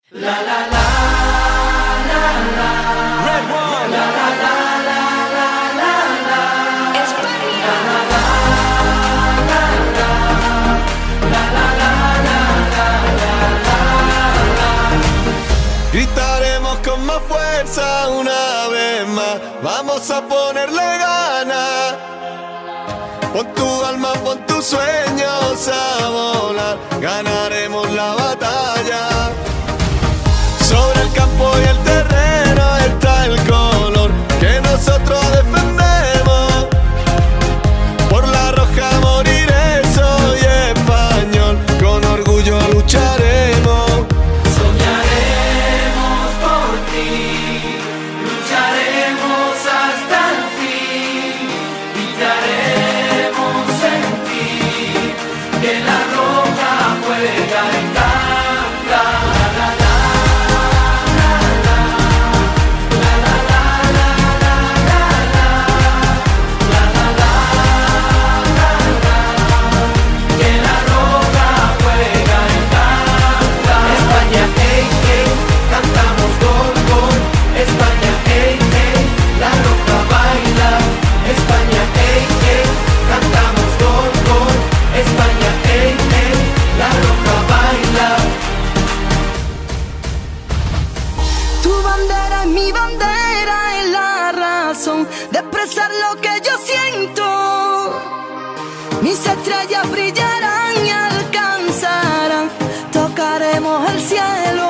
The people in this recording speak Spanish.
La la la la la. Red One. La la la la la la la. España. La la la la la la la la la la. Gritaremos con más fuerza una vez más. Vamos a ponerle ganas. Pon tu alma, pon tus sueños a volar. Ganaremos la batalla. Sobre el campo y el terreno está el color que nosotros defendemos. Por la roja moriré, soy español. Con orgullo lucharemos. Soñaremos por ti, lucharemos hasta el fin. Gritaremos en ti que la roja juega en canta. Mi bandera es la razón de expresar lo que yo siento. Mis estrellas brillarán y alcanzarán, tocaremos el cielo.